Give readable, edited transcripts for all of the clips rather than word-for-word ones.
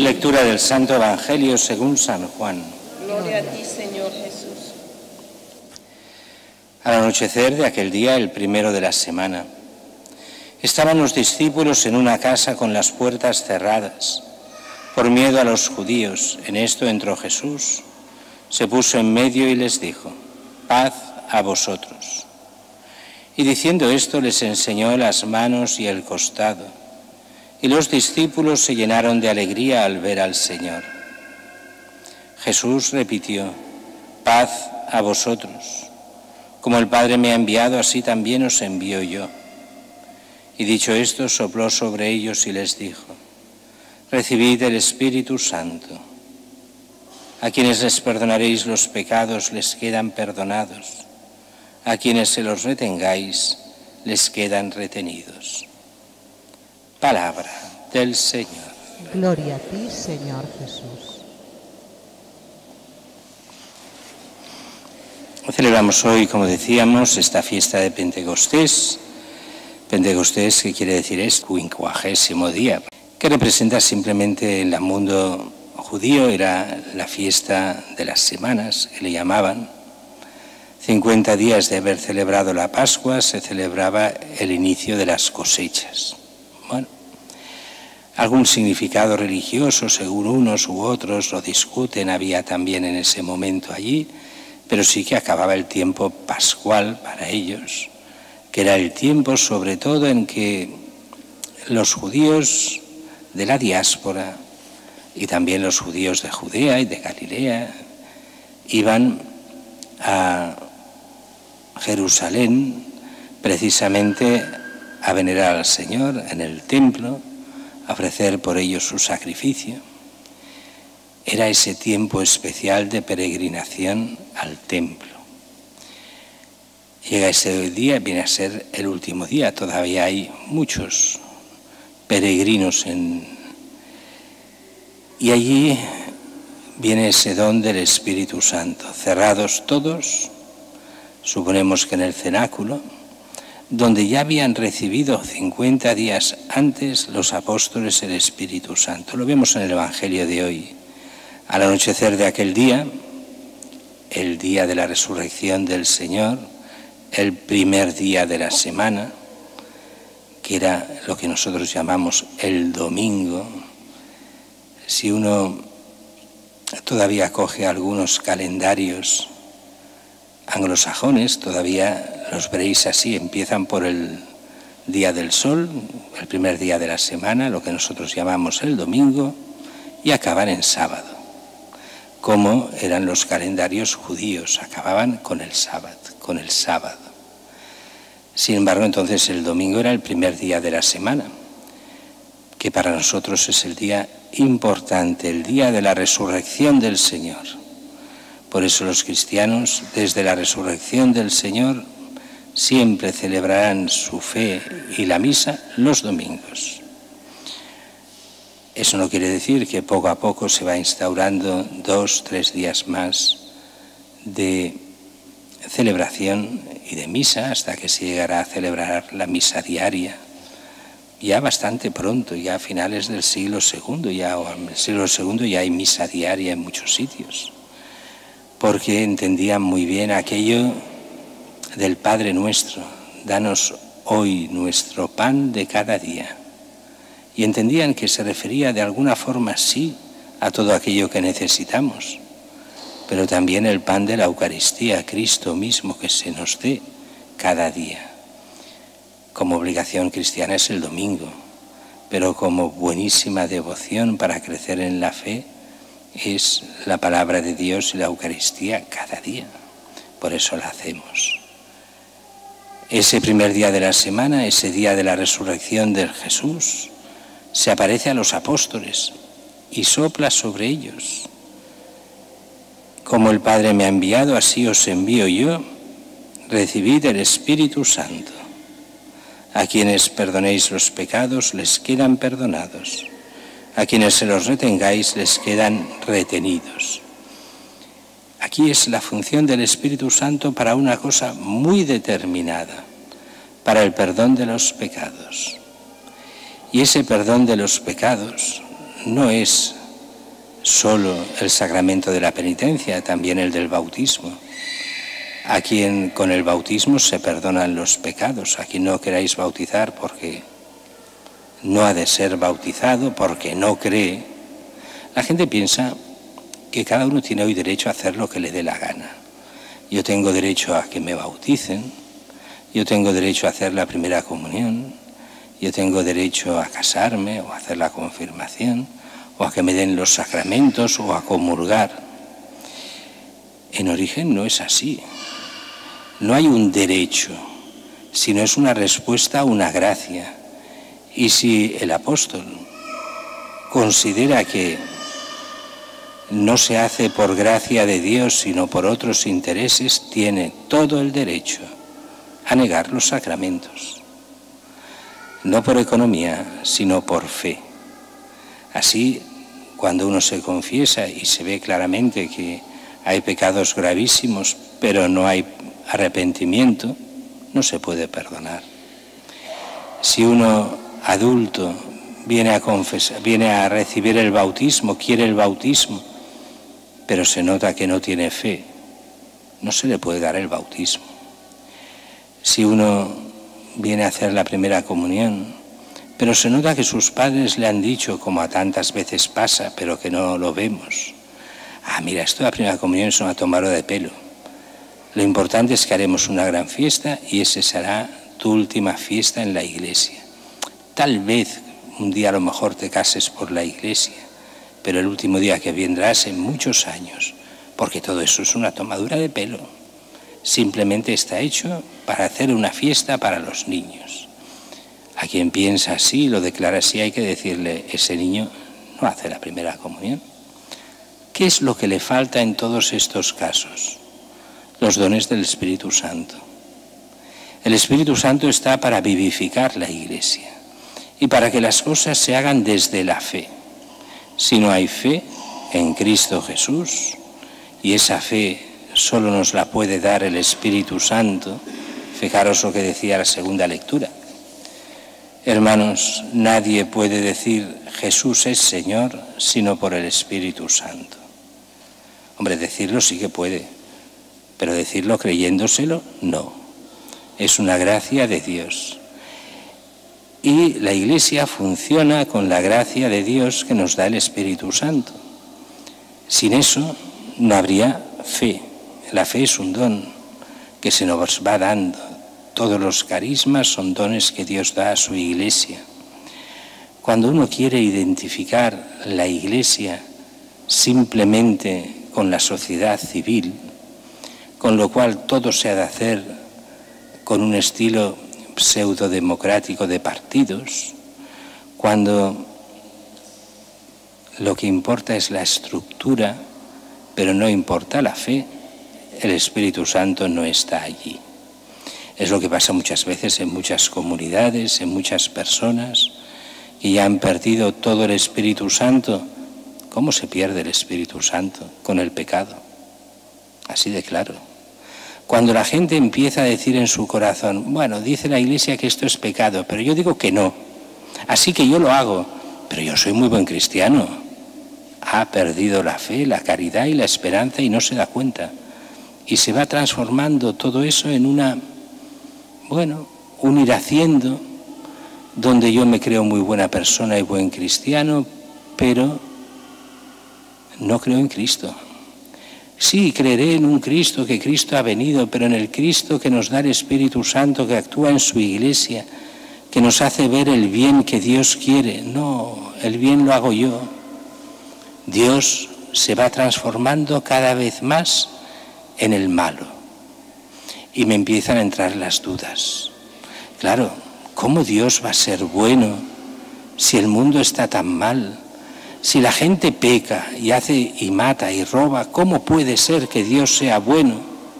Lectura del Santo Evangelio según San Juan. Gloria a ti, Señor Jesús. Al anochecer de aquel día, el primero de la semana, estaban los discípulos en una casa con las puertas cerradas, por miedo a los judíos. En esto entró Jesús, se puso en medio y les dijo: paz a vosotros. Y diciendo esto les enseñó las manos y el costado. Y los discípulos se llenaron de alegría al ver al Señor. Jesús repitió: paz a vosotros. Como el Padre me ha enviado, así también os envío yo. Y dicho esto, sopló sobre ellos y les dijo: recibid el Espíritu Santo. A quienes les perdonaréis los pecados les quedan perdonados. A quienes se los retengáis les quedan retenidos. Palabra del Señor. Gloria a ti, Señor Jesús. Celebramos hoy, como decíamos, esta fiesta de Pentecostés. Pentecostés, que quiere decir es 50º día, que representa simplemente en el mundo judío, era la fiesta de las semanas, que le llamaban. 50 días de haber celebrado la Pascua, se celebraba el inicio de las cosechas. Bueno, algún significado religioso, según unos u otros lo discuten, había también en ese momento allí, pero sí que acababa el tiempo pascual para ellos, que era el tiempo sobre todo en que los judíos de la diáspora y también los judíos de Judea y de Galilea iban a Jerusalén precisamente a venerar al Señor en el templo, a ofrecer por ellos su sacrificio. Era ese tiempo especial de peregrinación al templo. Llega ese día, viene a ser el último día, todavía hay muchos peregrinos y allí viene ese don del Espíritu Santo, cerrados todos, suponemos que en el cenáculo, donde ya habían recibido 50 días antes los apóstoles el Espíritu Santo. Lo vemos en el Evangelio de hoy. Al anochecer de aquel día, el día de la resurrección del Señor, el primer día de la semana, que era lo que nosotros llamamos el domingo. Si uno todavía coge algunos calendarios anglosajones, todavía los veréis así, empiezan por el día del sol, el primer día de la semana, lo que nosotros llamamos el domingo, y acaban en sábado, como eran los calendarios judíos, acababan con el sábado. Sin embargo, entonces el domingo era el primer día de la semana, que para nosotros es el día importante, el día de la resurrección del Señor. Por eso los cristianos, desde la resurrección del Señor, siempre celebrarán su fe y la misa los domingos. Eso no quiere decir que poco a poco se va instaurando 2 o 3 días más de celebración y de misa hasta que se llegará a celebrar la misa diaria. Ya bastante pronto, ya a finales del siglo II, o en el siglo II ya hay misa diaria en muchos sitios, porque entendían muy bien aquello del Padre nuestro: danos hoy nuestro pan de cada día. Y entendían que se refería de alguna forma, sí, a todo aquello que necesitamos, pero también el pan de la Eucaristía, Cristo mismo, que se nos dé cada día. Como obligación cristiana es el domingo, pero como buenísima devoción para crecer en la fe es la palabra de Dios y la Eucaristía cada día. Por eso la hacemos. Ese primer día de la semana, ese día de la resurrección de Jesús, se aparece a los apóstoles y sopla sobre ellos. Como el Padre me ha enviado, así os envío yo. Recibid el Espíritu Santo. A quienes perdonéis los pecados les quedan perdonados. A quienes se los retengáis les quedan retenidos. Aquí es la función del Espíritu Santo para una cosa muy determinada, para el perdón de los pecados. Y ese perdón de los pecados no es solo el sacramento de la penitencia, también el del bautismo. A quien con el bautismo se perdonan los pecados, a quien no queráis bautizar porque no ha de ser bautizado, porque no cree. La gente piensa que cada uno tiene hoy derecho a hacer lo que le dé la gana. Yo tengo derecho a que me bauticen, yo tengo derecho a hacer la primera comunión, yo tengo derecho a casarme o a hacer la confirmación, o a que me den los sacramentos o a comulgar. En origen no es así. No hay un derecho, sino es una respuesta a una gracia. Y si el apóstol considera que no se hace por gracia de Dios, sino por otros intereses, tiene todo el derecho a negar los sacramentos. No por economía, sino por fe. Así, cuando uno se confiesa y se ve claramente que hay pecados gravísimos, pero no hay arrepentimiento, no se puede perdonar. Si uno adulto viene a confesar, viene a recibir el bautismo, quiere el bautismo, pero se nota que no tiene fe, no se le puede dar el bautismo. Si uno viene a hacer la primera comunión, pero se nota que sus padres le han dicho, como a tantas veces pasa, pero que no lo vemos: ah, mira, esto de la primera comunión es una tomada de pelo. Lo importante es que haremos una gran fiesta y esa será tu última fiesta en la iglesia. Tal vez un día a lo mejor te cases por la iglesia, pero el último día que vendrás en muchos años, porque todo eso es una tomadura de pelo. Simplemente está hecho para hacer una fiesta para los niños. A quien piensa así, lo declara así, hay que decirle: ese niño no hace la primera comunión. ¿Qué es lo que le falta en todos estos casos? Los dones del Espíritu Santo. El Espíritu Santo está para vivificar la Iglesia y para que las cosas se hagan desde la fe. Si no hay fe en Cristo Jesús, y esa fe solo nos la puede dar el Espíritu Santo, fijaros lo que decía la segunda lectura. Hermanos, nadie puede decir Jesús es Señor sino por el Espíritu Santo. Hombre, decirlo sí que puede, pero decirlo creyéndoselo, no. Es una gracia de Dios. Y la Iglesia funciona con la gracia de Dios que nos da el Espíritu Santo. Sin eso no habría fe. La fe es un don que se nos va dando. Todos los carismas son dones que Dios da a su Iglesia. Cuando uno quiere identificar la Iglesia simplemente con la sociedad civil, con lo cual todo se ha de hacer con un estilo pseudodemocrático de partidos, cuando lo que importa es la estructura, pero no importa la fe, el Espíritu Santo no está allí. Es lo que pasa muchas veces en muchas comunidades, en muchas personas que ya han perdido todo el Espíritu Santo. ¿Cómo se pierde el Espíritu Santo? Con el pecado. Así de claro. Cuando la gente empieza a decir en su corazón: bueno, dice la Iglesia que esto es pecado, pero yo digo que no, así que yo lo hago, pero yo soy muy buen cristiano. Ha perdido la fe, la caridad y la esperanza y no se da cuenta. Y se va transformando todo eso en un ir haciendo, donde yo me creo muy buena persona y buen cristiano, pero no creo en Cristo. Sí, creeré en un Cristo, que Cristo ha venido, pero en el Cristo que nos da el Espíritu Santo, que actúa en su Iglesia, que nos hace ver el bien que Dios quiere. No, el bien lo hago yo. Dios se va transformando cada vez más en el malo. Y me empiezan a entrar las dudas. Claro, ¿cómo Dios va a ser bueno si el mundo está tan mal? Si la gente peca y hace y mata y roba, ¿cómo puede ser que Dios sea bueno?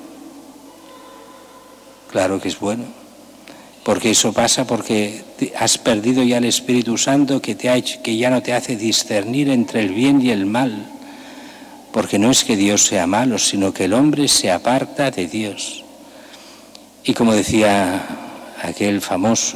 Claro que es bueno, porque eso pasa porque has perdido ya el Espíritu Santo que ya no te hace discernir entre el bien y el mal, porque no es que Dios sea malo, sino que el hombre se aparta de Dios. Y como decía aquel famoso,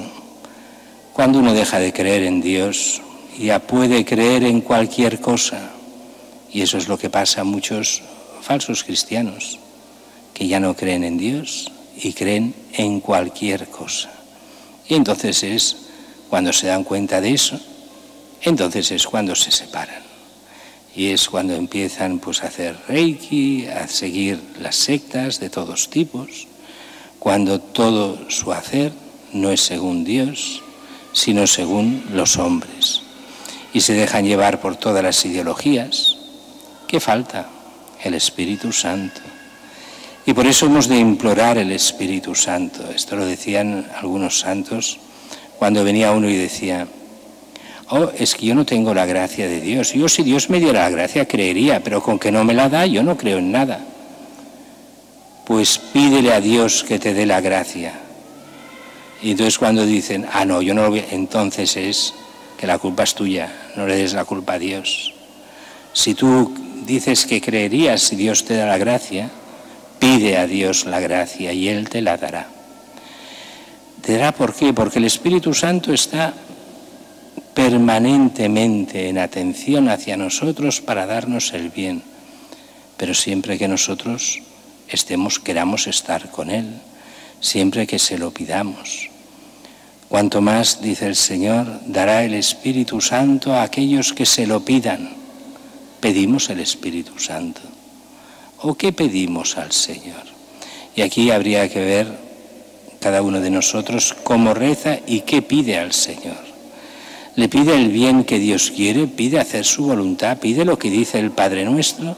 cuando uno deja de creer en Dios, ya puede creer en cualquier cosa, Y eso es lo que pasa a muchos falsos cristianos, que ya no creen en Dios y creen en cualquier cosa. Y entonces es cuando se dan cuenta de eso, entonces es cuando se separan. Y es cuando empiezan pues a hacer reiki, a seguir las sectas de todos tipos, cuando todo su hacer no es según Dios, sino según los hombres. Y se dejan llevar por todas las ideologías. ¿Qué falta? El Espíritu Santo. Y por eso hemos de implorar el Espíritu Santo. Esto lo decían algunos santos cuando venía uno y decía: oh, es que yo no tengo la gracia de Dios. Yo, si Dios me diera la gracia, creería, pero con que no me la da, yo no creo en nada. Pues pídele a Dios que te dé la gracia. Y entonces cuando dicen, ah, no, yo no lo voy, entonces es que la culpa es tuya, no le des la culpa a Dios. Si tú dices que creerías si Dios te da la gracia, pide a Dios la gracia y Él te la dará. ¿Te dará por qué? Porque el Espíritu Santo está permanentemente en atención hacia nosotros para darnos el bien, pero siempre que nosotros queramos estar con Él, siempre que se lo pidamos. Cuanto más, dice el Señor, dará el Espíritu Santo a aquellos que se lo pidan. ¿Pedimos el Espíritu Santo? ¿O qué pedimos al Señor? Y aquí habría que ver cada uno de nosotros cómo reza y qué pide al Señor. ¿Le pide el bien que Dios quiere? ¿Pide hacer su voluntad? ¿Pide lo que dice el Padre Nuestro?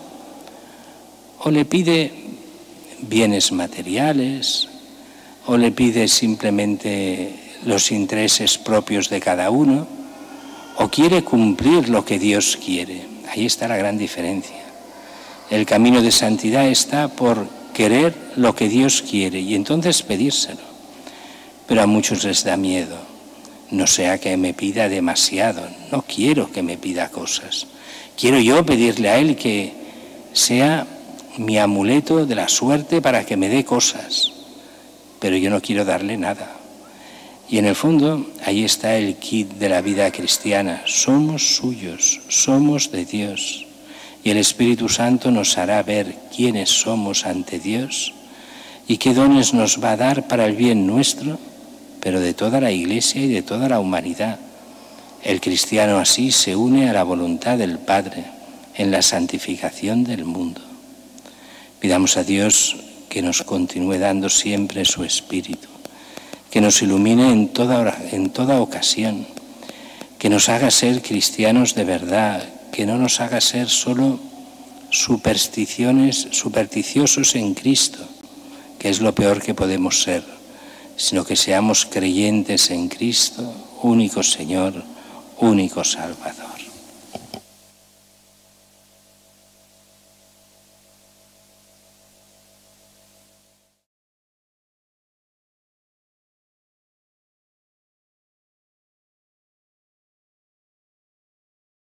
¿O le pide bienes materiales? ¿O le pide simplemente los intereses propios de cada uno? ¿O quiere cumplir lo que Dios quiere? Ahí está la gran diferencia. El camino de santidad está por querer lo que Dios quiere y entonces pedírselo. Pero a muchos les da miedo. No sea que me pida demasiado. No quiero que me pida cosas. Quiero yo pedirle a Él que sea mi amuleto de la suerte para que me dé cosas. Pero yo no quiero darle nada. Y en el fondo, ahí está el kit de la vida cristiana. Somos suyos, somos de Dios. Y el Espíritu Santo nos hará ver quiénes somos ante Dios y qué dones nos va a dar para el bien nuestro, pero de toda la Iglesia y de toda la humanidad. El cristiano así se une a la voluntad del Padre en la santificación del mundo. Pidamos a Dios que nos continúe dando siempre su Espíritu, que nos ilumine en toda ocasión, que nos haga ser cristianos de verdad, que no nos haga ser solo supersticiosos en Cristo, que es lo peor que podemos ser, sino que seamos creyentes en Cristo, único Señor, único Salvador.